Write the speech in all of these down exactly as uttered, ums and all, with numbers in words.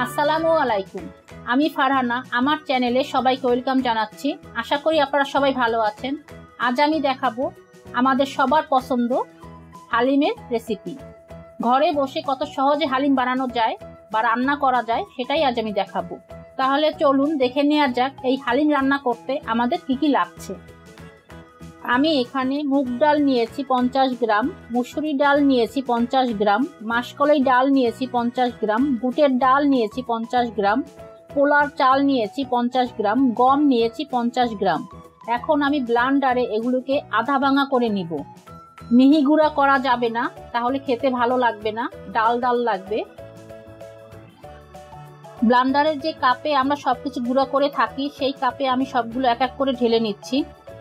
আসসালামু আলাইকুম। আমি ফারহানা, আমার চ্যানেলে সবাইকে ওয়েলকাম জানাচ্ছি। আশা করি আপনারা সবাই ভালো আছেন। আজ আমি দেখাবো আমাদের সবার পছন্দ হালিমের রেসিপি। ঘরে বসে কত সহজে হালিম বানানো যায় বা রান্না করা যায় সেটাই আজ আমি দেখাবো। তাহলে চলুন দেখে নেওয়া যাক এই হালিম রান্না করতে আমাদের কি কি লাগছে। আমি এখানে মুগ ডাল নিয়েছি পঞ্চাশ গ্রাম, মুসুরি ডাল নিয়েছি পঞ্চাশ গ্রাম, মাসকলাই ডাল নিয়েছি পঞ্চাশ গ্রাম, বুটের ডাল নিয়েছি পঞ্চাশ গ্রাম, পোলার চাল নিয়েছি পঞ্চাশ গ্রাম, গম নিয়েছি পঞ্চাশ গ্রাম। এখন আমি ব্লান্ডারে এগুলোকে আধা ভাঙা করে নিব। মিহি গুঁড়া করা যাবে না, তাহলে খেতে ভালো লাগবে না, ডাল ডাল লাগবে। ব্লান্ডারের যে কাপে আমরা সবকিছু গুঁড়া করে থাকি সেই কাপে আমি সবগুলো এক এক করে ঢেলে নিচ্ছি।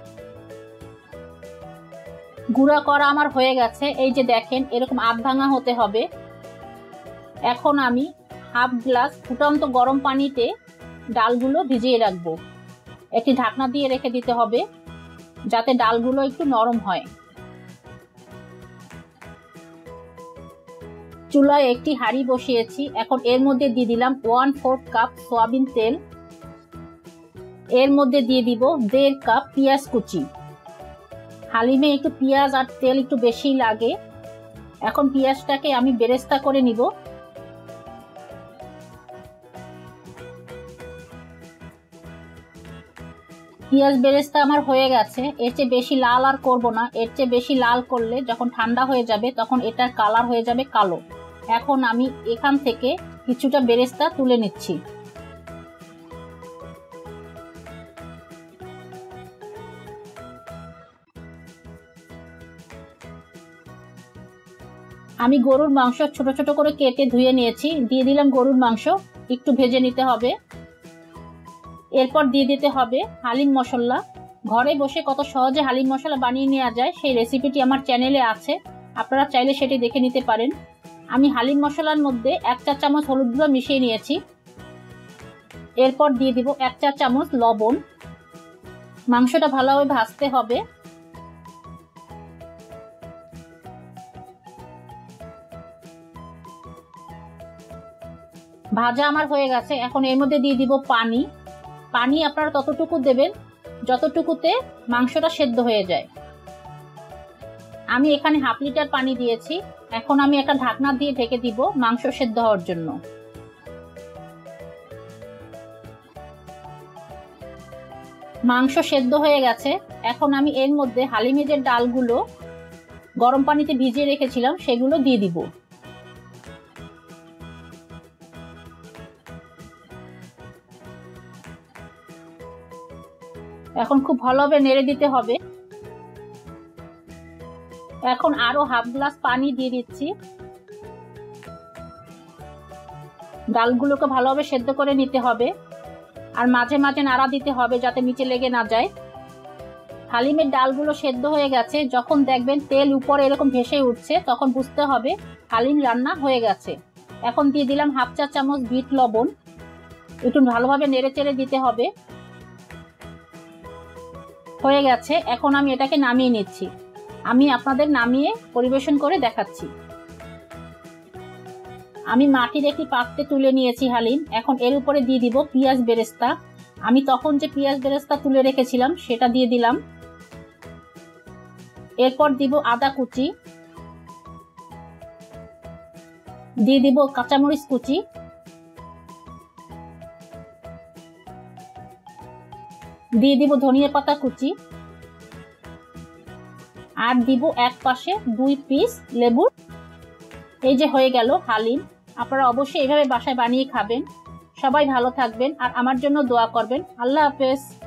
গুঁড়া করা আমার হয়ে গেছে, এই যে দেখেন এরকম আধ ভাঙা হতে হবে। এখন আমি হাফ গ্লাস ফুটন্ত গরম পানিতে ডালগুলো ভিজিয়ে রাখবো। একটি ঢাকনা দিয়ে রেখে দিতে হবে যাতে ডালগুলো একটু নরম হয়। চুলায় একটি হাঁড়ি বসিয়েছি, এখন এর মধ্যে দিয়ে দিলাম ওয়ান ফোর্থ কাপ সয়াবিন তেল। এর মধ্যে দিয়ে দিব দেড় কাপ পেঁয়াজ কুচি। হালিমে একটু পেঁয়াজ আর তেল একটু বেশি লাগে। এখন পেঁয়াজটাকে আমি বেরেস্তা করে নিব। পেঁয়াজ বেরেস্তা আমার হয়ে গেছে। এর চেয়ে বেশি লাল আর করব না, এর চেয়ে বেশি লাল করলে যখন ঠান্ডা হয়ে যাবে তখন এটার কালার হয়ে যাবে কালো। এখন আমি এখান থেকে কিছুটা বেরেস্তা তুলে নিচ্ছি। আমি গরুর মাংস ছোট ছোট করে কেটে ধুয়ে নিয়েছি, দিয়ে দিলাম গরুর মাংস, একটু ভেজে নিতে হবে। এরপর দিয়ে দিতে হবে হালিম মশলা। ঘরে বসে কত সহজে হালিম মশলা বানিয়ে নেওয়া যায় সেই রেসিপিটি আমার চ্যানেলে আছে, আপনারা চাইলে সেটি দেখে নিতে পারেন। আমি হালিম মশলার মধ্যে এক চা চামচ হলুদ গুঁড়ো মিশিয়ে নিয়েছি। এরপর দিয়ে দিব এক চা চামচ লবণ। মাংসটা ভালোভাবে ভাজতে হবে। ভাজা আমার হয়ে গেছে, এখন এর মধ্যে দিয়ে দিব পানি। পানি আপনারা ততটুকু দেবেন যতটুকুতে মাংসটা সেদ্ধ হয়ে যায়। আমি এখানে হাফ লিটার পানি দিয়েছি। এখন আমি একটা ঢাকনা দিয়ে ঢেকে দিব মাংস সেদ্ধ হওয়ার জন্য। মাংস সেদ্ধ হয়ে গেছে, এখন আমি এর মধ্যে হালিমে যে ডালগুলো গরম পানিতে ভিজিয়ে রেখেছিলাম সেগুলো দিয়ে দিব। এখন খুব ভালোভাবে নেড়ে দিতে হবে। এখন আরো হাফ গ্লাস পানি দিয়ে দিচ্ছি। ডালগুলোকে ভালোভাবে সেদ্ধ করে নিতে হবে আর মাঝে মাঝে নাড়া দিতে হবে যাতে নিচে লেগে না যায়। হালিমের ডালগুলো সেদ্ধ হয়ে গেছে, যখন দেখবেন তেল উপরে এরকম ভেসে উঠছে তখন বুঝতে হবে হালিম রান্না হয়ে গেছে। এখন দিয়ে দিলাম হাফ চা চামচ বিট লবণ, একটু ভালোভাবে নেড়ে চেড়ে দিতে হবে। হয়ে গেছে, এখন আমি এটাকে নামিয়ে নিচ্ছি। আমি আপনাদের নামিয়ে পরিবেশন করে দেখাচ্ছি। আমি মাটির একটি পাত্রে তুলে নিয়েছি হালিম। এখন এর উপরে দিয়ে দিব পেঁয়াজ বেরেস্তা। আমি তখন যে পেঁয়াজ বেরেস্তা তুলে রেখেছিলাম সেটা দিয়ে দিলাম। এরপর দিব আদা কুচি, দিয়ে দিব কাঁচামরিচ কুচি, দিয়ে দিব ধনিয়া পাতা কুচি, আর দিব এক পাশে দুই পিস লেবুর। এই যে হয়ে গেল হালিম। আপনারা অবশ্যই এভাবে বাসায় বানিয়ে খাবেন। সবাই ভালো থাকবেন আর আমার জন্য দোয়া করবেন। আল্লাহ হাফেজ।